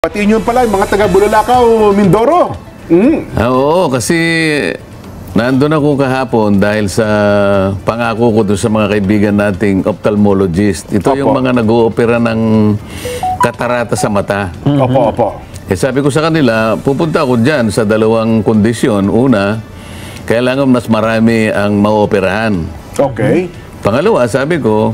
Pati nyo pala, mga taga Bulalakaw, Mindoro. Oo, kasi nandun ako kahapon dahil sa pangako ko doon sa mga kaibigan nating ophthalmologist. Ito yung mga nag-oopera ng katarata sa mata. Opo. Sabi ko sa kanila, pupunta ako dyan sa dalawang kondisyon. Una, kailangan mas marami ang maoperahan. Okay. Pangalawa, sabi ko,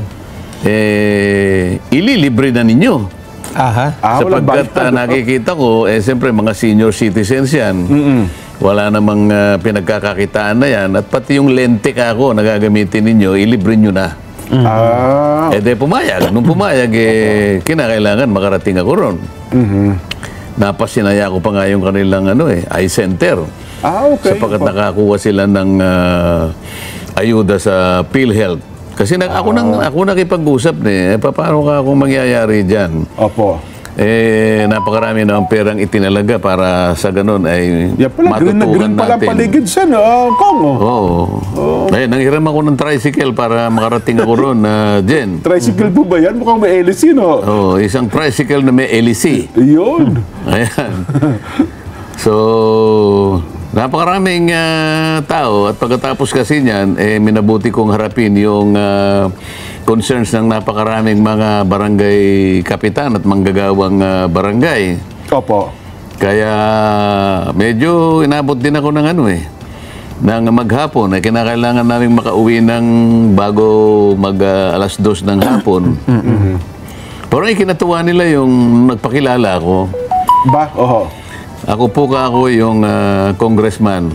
ililibre na ninyo. Sapagkat nakikita ko, siyempre mga senior citizens yan. Wala namang pinagkakakitaan na yan. At pati yung lente ka ako na gagamitin ninyo, ilibre nyo na. Pumayag. Nung pumayag, kinakailangan makarating ako ron. Napasinaya ko pa nga yung kanilang eye center. Okay. Sapagkat nakakuha sila ng ayuda sa PhilHealth. Kasi ako nakipag-usap paano ka akong mangyayari dyan? Opo. Napakarami na ang perang itinalaga para sa ganun ay matutukan natin. Pala paligid siya, Kong. Nanghiram ako ng tricycle para makarating ako ron, Jen. Tricycle po ba yan? Mukhang may LC, no? Isang tricycle na may LC. Yun. Ayan. So, napakaraming tao at pagkatapos kasi niyan, minabuti kong harapin yung concerns ng napakaraming mga barangay kapitan at manggagawang barangay. Opo. Kaya medyo inabot din ako ng ng maghapon. Kinakailangan namin makauwi ng bago alas 2 ng hapon. Pero kinatuwa nila yung nagpakilala ako. Ako po yung congressman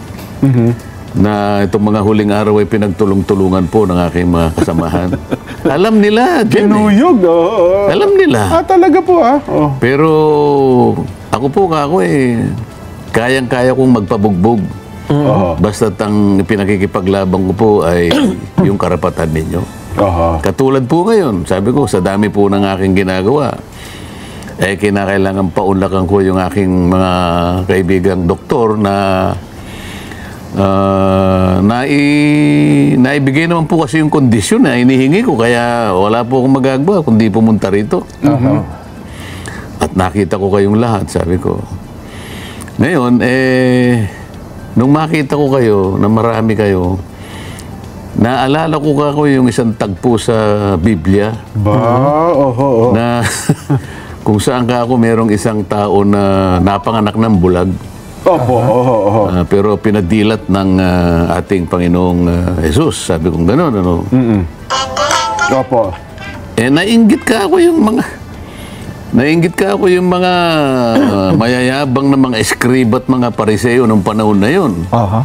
na itong mga huling araw ay pinagtulong-tulungan po ng aking mga kasamahan. Alam nila, Jen. Kinuyog, Alam nila. Talaga po, Pero ako po kayang-kaya kong magpabugbog. Basta't ang pinakikipaglabang ko po ay yung karapatan ninyo. Katulad po ngayon, sabi ko, sa dami po ng aking ginagawa, kinakailangan paunlakan ko yung aking mga kaibigang doktor na naibigay naman po kasi yung kondisyon na inihingi ko, kaya wala po akong magagawa kundi pumunta rito. At nakita ko kayong lahat, sabi ko. Ngayon, nung makita ko kayo, na marami kayo, naalala ko yung isang tagpo sa Biblia. Na kung saan ka ako, merong isang tao na napanganak ng bulag. Pero pinadilat ng ating Panginoong Jesus. Sabi kong gano'n, nainggit ka ako yung mga mayayabang na mga eskriba at mga pariseo nung panahon na yun.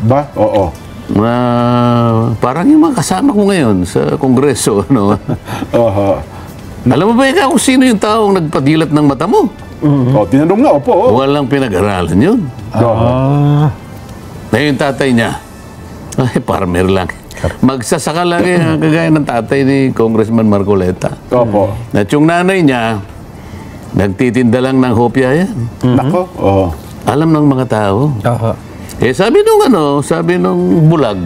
Parang yung mga kasama ko ngayon sa Kongreso, Alam mo ba ikaw kung sino yung taong nagpadilat ng mata mo? Tinanong nga, Walang pinag-aralan yun. Na yung tatay niya, farmer lang. Magsasaka lang kagaya ng tatay ni Congressman Marcoleta. At yung nanay niya, nagtitinda lang ng hopya yan. Alam ng mga tao. Sabi nung bulag,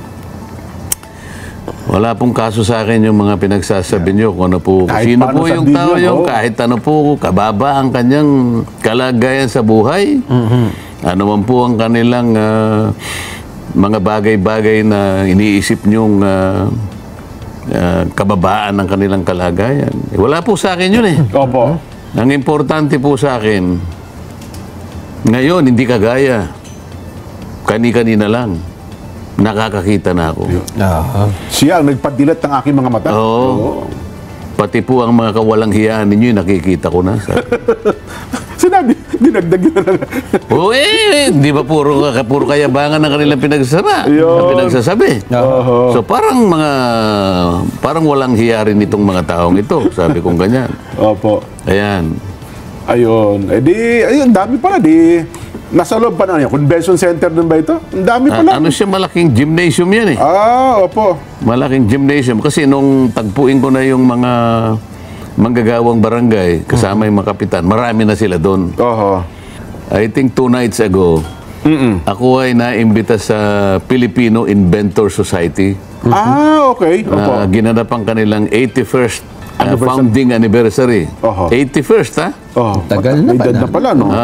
wala pong kaso sa akin yung mga pinagsasabi nyo kung ano po, sino po yung tao yung kahit ano po, kababa ang kanyang kalagayan sa buhay. Ano man po ang kanilang mga bagay-bagay na iniisip nyong kababaan ng kanilang kalagayan. Wala po sa akin yun Ang importante po sa akin, ngayon, hindi kagaya. Kani-kanina lang. Nakakakita na ako. Siya ang nagpadilat ng aking mga mata. Pati po ang mga kawalang hiyaan ninyo, nakikita ko na. Sinabi, dinagdag na lang. Di ba puro kayabangan ng kanilang pinagsasabi? So parang walang hiya rin itong mga taong ito. Sabi kong ganyan. Ayan. Ayun, dami pala, nasa loob pa na yan. Convention center din ba ito? Ang dami pala. Siya, malaking gymnasium yan Malaking gymnasium. Kasi nung tagpuin ko na yung mga manggagawang barangay, kasama yung mga kapitan, marami na sila doon. I think 2 nights ago, ako ay naimbita sa Filipino Inventor Society. Okay. Ginanap ang kanilang 81st founding anniversary. Oho. 81st, ha? Oh, Tagal na may edad na pala, no?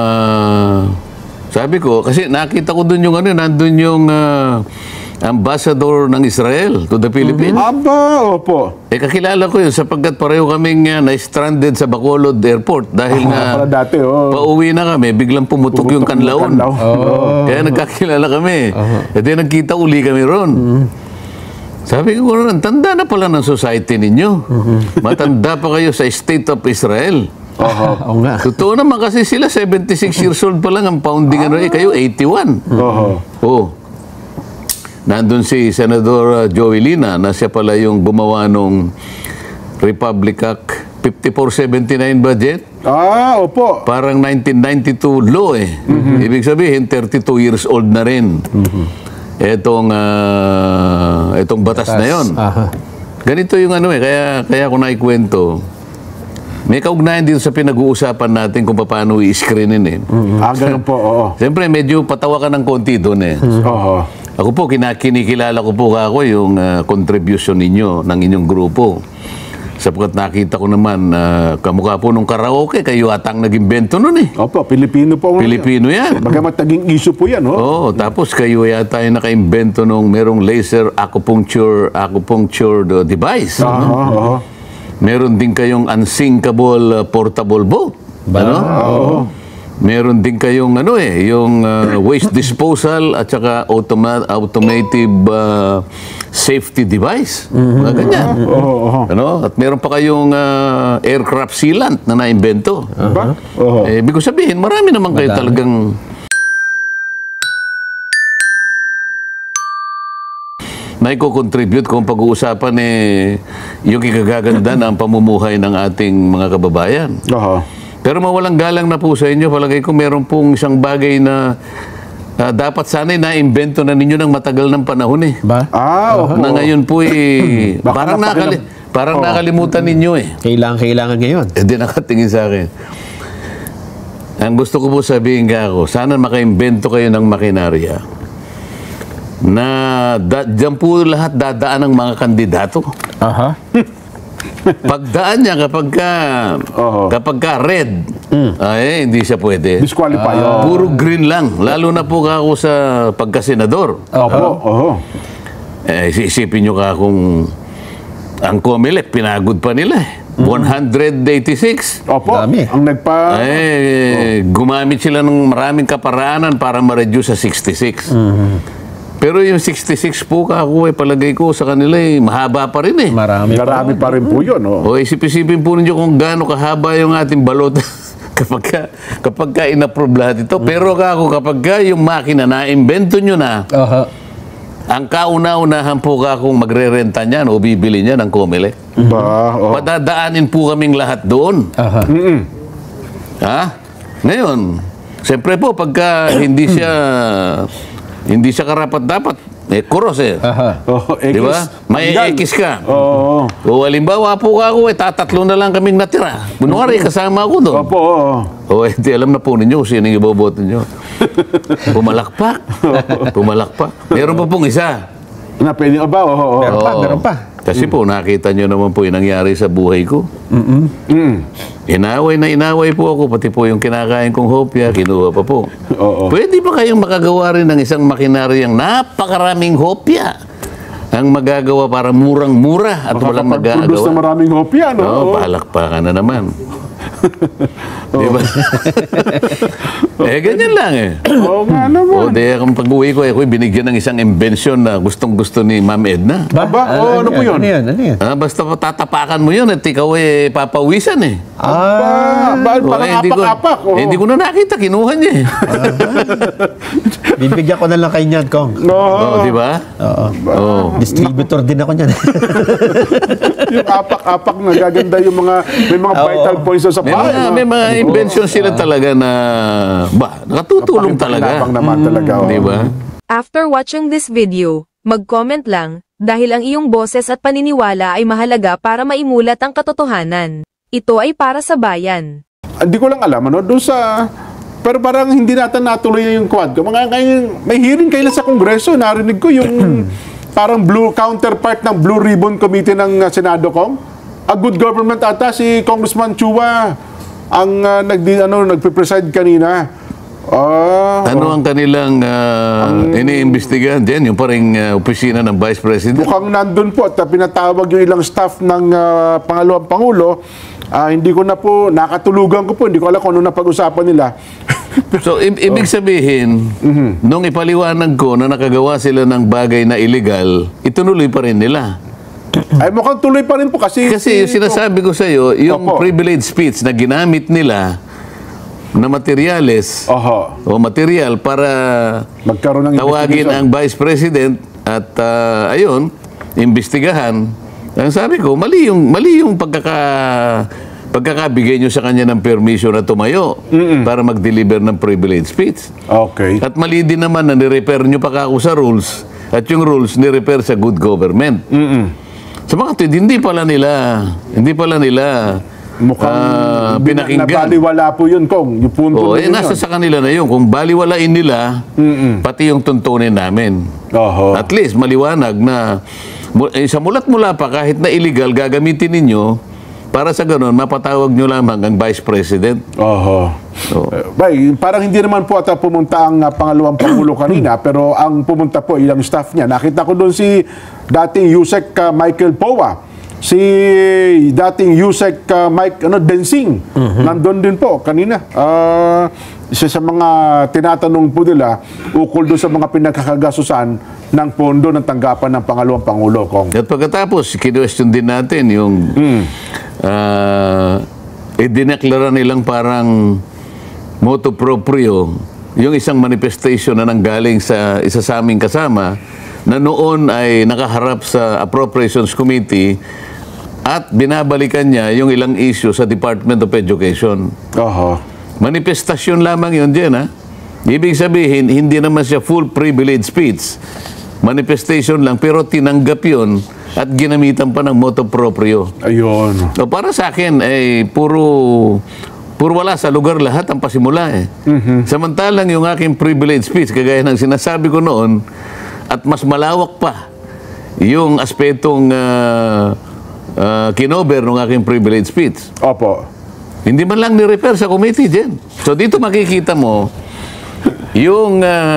Sabi ko, kasi nakita ko dun yung nandun yung ambassador ng Israel to the Philippines. Aba, opo. Kakilala ko yun sapagkat pareho kaming na-stranded sa Bacolod Airport dahil Pala dati, pauwi na kami, biglang pumutok yung kanlaon. Kaya nagkakilala kami. At then nagkita uli kami ron. Sabi ko, tanda na pala ng society ninyo. Matanda pa kayo sa State of Israel. Oo nga. Totoo naman kasi sila 76 years old pa lang ang founding kayo 81. Oo. Nandun si Senador Joey Lina na siya pala yung gumawa nung Republic Act 5479 budget. Opo. Parang 1992 law Ibig sabihin 32 years old na rin. Etong batas na yon. Ganito yung kaya ko naikwento. May kaugnayan dito sa pinag-uusapan natin kung paano i-screenin Ganun po, oo. Siyempre, medyo patawa ka ng konti doon Oo. Ako po, kinikilala ko po yung contribution ninyo, ng inyong grupo. Sapagkat nakita ko naman, kamukha po nung karaoke, kayo atang nag-imbento nun Opo, Pilipino po. Pilipino yan. Bagamat naging issue po yan, Oo, tapos kayo yata yung naka-imbento nung merong laser acupuncture device. Meron din kayong unsinkable portable boat. Meron din kayong yung waste disposal at saka automated safety device. Mga ganyan. At meron pa kayong aircraft sealant na naimbento. Ibig ko sabihin, marami naman kayo talagang naiko-contribute kung pag-uusapan yung ikagaganda ng pamumuhay ng ating mga kababayan. Pero mawalang galang na po sa inyo, palagay ko meron pong isang bagay na dapat sana'y na-invento na ninyo ng matagal ng panahon Na ngayon po parang nakalimutan ninyo Kailangan ngayon. Hindi nakatingin sa akin. Ang gusto ko po sabihin ako, sana maka-invento kayo ng makinarya na dyan po lahat dadaan ng mga kandidato. Pagdaan niya kapag ka red, hindi siya pwede. Disqualify. Puro green lang. Lalo na po ako sa pagkasenador. Isipin nyo kung ang COMELEC, pinagod pa nila 186. Opo, dami. Ang gumamit sila ng maraming kaparaanan para ma-reduce sa 66. Pero yung 66 po palagay ko sa kanila mahaba pa rin Marami pa rin po yun. Isip-isipin po ninyo kung gaano kahaba yung ating balot kapag ka in-approve lahat ito. Pero kapag yung makina na-invento nyo na, ang kauna-unahan po kung magre-renta niyan o bibili niyan ng COMELEC. Padadaanin po kaming lahat doon. Ngayon, siyempre po pagka hindi siya karapat-dapat, kuros Di ba? May X ka. O halimbawa po tatatlo na lang kaming natira. Kunwari, kasama ako doon. Hindi alam na po ninyo kung sino yung iboboto nyo. Pumalakpak. Meron pa pong isa. Pwede ba? Meron pa. Kasi po, nakita nyo naman po yung nangyari sa buhay ko. Inaway po ako, pati po yung kinakain kong hopya, kinuha pa po. Pwede ba kayong makagawa rin ng isang makinaryang napakaraming hopya ang magagawa para murang-mura at walang magagawa? Produce na maraming hopya, Palakpakan na naman. Diba? Ganyan lang Oo nga naman. Kung pag-uwi ko, binigyan ng isang invention na gustong-gusto ni Ma'am Edna. Ano po yun? Ano yan? Basta tatapakan mo yun at ikaw papawisan Parang apak-apak. Hindi ko na nakita, kinuha niya Bibigyan ko na lang kay Nyan, Kong. Di ba? Distributor din ako niyan. Yung apak-apak na gaganda yung may mga vital points sa bahay. May mga invention sila talaga na nakatutulong talaga. Naman talaga. Di ba? After watching this video, mag-comment lang dahil ang iyong boses at paniniwala ay mahalaga para maimulat ang katotohanan. Ito ay para sa bayan. Hindi ko lang alam, doon sa... Pero parang hindi natin natuloy yung quad ko. May hearing kailan sa Kongreso, narinig ko yung parang blue counterpart ng Blue Ribbon Committee ng Senado, Kong. a good government ata si Congressman Chua ang nagpe-preside kanina. Ano ang kanilang iniimbestigahan dyan? Yung parang opisina ng Vice President? Mukhang nandun po at pinatawag yung ilang staff ng pangalawang Pangulo. Hindi ko na po, nakatulugan ko po, hindi ko alam kung ano na pag-usapan nila. So, ibig sabihin, nung ipaliwanag ko na nakagawa sila ng bagay na illegal, itunuloy pa rin nila. Ay mukhang tuloy pa rin po kasi... Kasi yung sinasabi ko sa iyo, yung Opo. privilege speech na ginamit nila na materyales o material para magkaroon ng tawagin ang Vice President at ayun, imbestigahan. Ang sabi ko, mali yung pagkakabigay nyo sa kanya ng permission na tumayo para mag-deliver ng privilege speech. Okay. At mali din naman na nirepair nyo pa ako sa rules at yung rules nirepair sa good government. Sa mga tuwid, hindi pala nila Mukhang pinakinggan. nabaliwala po yun, Kong. Yung punto na yun. Nasa sa kanila na yun. Kung baliwalain nila, pati yung tuntunin namin. Oho. At least, maliwanag na sa mulat mula pa, kahit na illegal, gagamitin ninyo para sa ganun, mapatawag nyo lamang ang Vice President. Oho. So, Parang hindi naman po ata pumunta ang pangalawang Pangulo kanina, pero ang pumunta po ilang staff niya. Nakita ko doon si dating Yusek Michael Powa. Si dating Yusek Mike Densing, nandun din po kanina. Isa sa mga tinatanong po nila ukol doon sa mga pinagkakagasusan ng pondo ng tanggapan ng pangalawang Pangulo, Kong. at pagkatapos, kinwestiyon din natin yung idineklara nilang parang motu proprio yung isang manifestation na nanggaling sa isa sa aming kasama na noon ay nakaharap sa Appropriations Committee at binabalikan niya yung ilang issue sa Department of Education. Oho. Manifestasyon lamang yun dyan, ha? Ibig sabihin, hindi naman siya full privilege speech. Manifestation lang, pero tinanggap yun at ginamitan pa ng motu proprio. Ayun. So, para sa akin, puro wala sa lugar lahat ang pasimula, eh. Samantalang yung aking privilege speech, kagaya ng sinasabi ko noon, at mas malawak pa yung aspetong kinover ng aking privilege speech. Opo. Hindi man lang ni-refer sa committee din. So dito makikita mo yung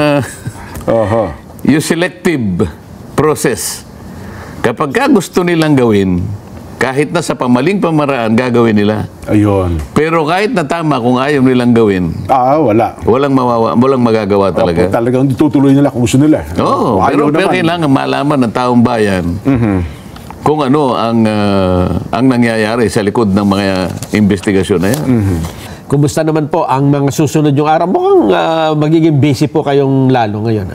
Oho. yung selective process. Kapag ka gusto nilang gawin, kahit na sa pamaling pamaraan, gagawin nila. Ayun. Pero kahit na tama, kung ayaw nilang gawin, Wala. walang magagawa talaga. Opo, talagang tutuloy nila kung gusto nila. Oo, Ayaw pero naman. kailangan malaman ng taong bayan kung ano ang nangyayari sa likod ng mga investigasyon na yan. Kumusta naman po ang mga susunod yung araw? Mukhang magiging busy po kayong lalo ngayon.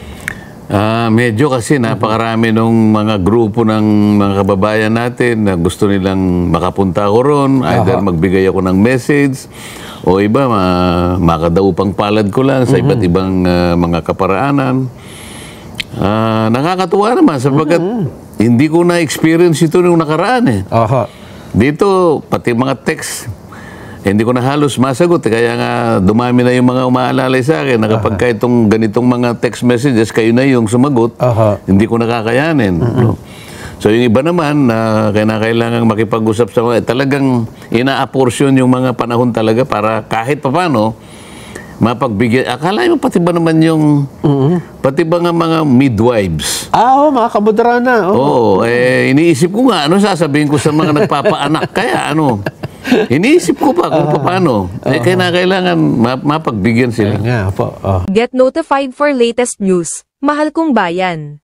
Medyo kasi napakarami nung mga grupo ng mga kababayan natin na gusto nilang makapunta ko ron, either magbigay ako ng message o iba makadaupang palad ko lang sa iba't ibang mga kaparaanan. Nakakatuwa naman sapagkat hindi ko na-experience ito nung nakaraan, eh. Dito, pati mga text, hindi ko na halos masagot. Kaya nga, dumami na yung mga umaalalay sa akin na kapag ka itong ganitong mga text messages, kayo na yung sumagot, hindi ko nakakayanin. No? So, yung iba naman, kailangan makipag-usap sa mga, talagang ina-apportion yung mga panahon talaga para kahit papano, mapagbigyan. Akala mo pati ba naman yung, pati ba nga mga midwives? Mga kabudrana. Oo, iniisip ko nga, ano sasabihin ko sa mga nagpapaanak? Kaya ano, iniisip ko pa kung paano. Kailangan mapagbigyan sila. Nga po. Get notified for latest news. Mahal kong bayan.